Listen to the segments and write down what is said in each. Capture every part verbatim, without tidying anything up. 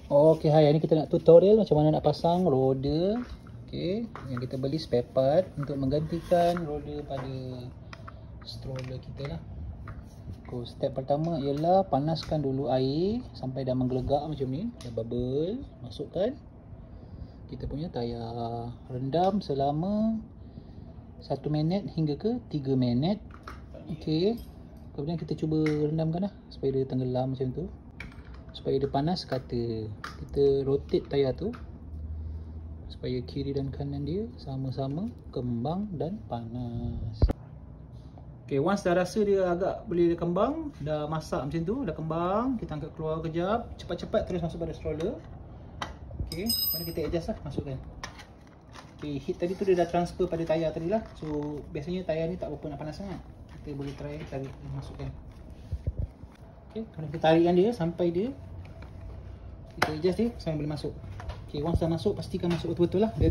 Okey, hai, ni kita nak tutorial macam mana nak pasang roda. Okey, yang kita beli spare part untuk menggantikan roda pada stroller kita lah. So, step pertama ialah panaskan dulu air sampai dah menggelegak macam ni, dah bubble, masukkan kita punya tayar, rendam selama satu minit hingga ke tiga minit. Okey, kemudian kita cuba rendamkan lah supaya dia tenggelam macam tu, supaya dia panas kata. Kita rotate tayar tu supaya kiri dan kanan dia sama-sama kembang dan panas. Ok, once dah rasa dia agak boleh kembang, dah masak macam tu, dah kembang, kita angkat keluar kejap, cepat-cepat terus masuk pada stroller. Ok, mana kita adjust lah, masukkan. Ok, heat tadi tu dia dah transfer pada tayar tadi lah. So biasanya tayar ni tak berapa nak panas sangat. Kita boleh try tarik, masukkan. Ok, kalau kita tarikkan dia sampai dia, kita adjust dia sampai boleh masuk. Ok, once dah masuk, pastikan masuk betul-betul lah. Dia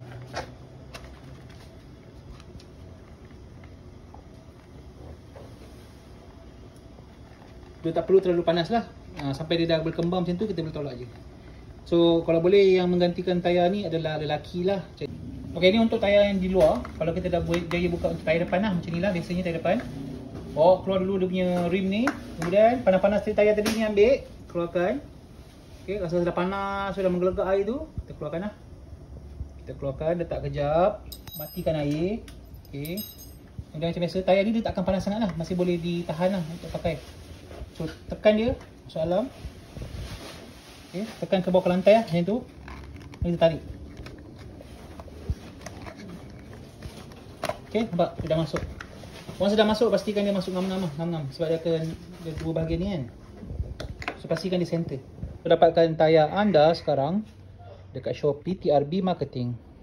Dia tak perlu terlalu panas lah. Ha, sampai dia dah berkembang macam tu, kita boleh tolak je. So kalau boleh yang menggantikan tayar ni adalah lelaki lah. Ok, ni untuk tayar yang di luar. Kalau kita dah jaya buka untuk tayar depan lah, macam ni lah biasanya tayar depan. Bawa keluar dulu dia punya rim ni. Kemudian panas-panas tayar tadi ni ambil, keluarkan. Ok, rasa sudah panas, sudah menggelegak air tu, kita keluarkan lah. Kita keluarkan, letak kejap, matikan air. Ok, kemudian macam biasa, tayar ni dia tak akan panas sangat lah, masih boleh ditahan lah untuk pakai. So tekan dia masuk dalam. Okay, tekan ke bawah ke lantai lah, macam tu. Kita tarik. Okay, nampak dia dah masuk. Once dah masuk, pastikan dia masuk ngam-ngam lah, ngam-ngam. Sebab dia akan ada dua bahagian ni kan. So pastikan dia center. So, dapatkan tayar anda sekarang dekat Shopee T R B Marketing.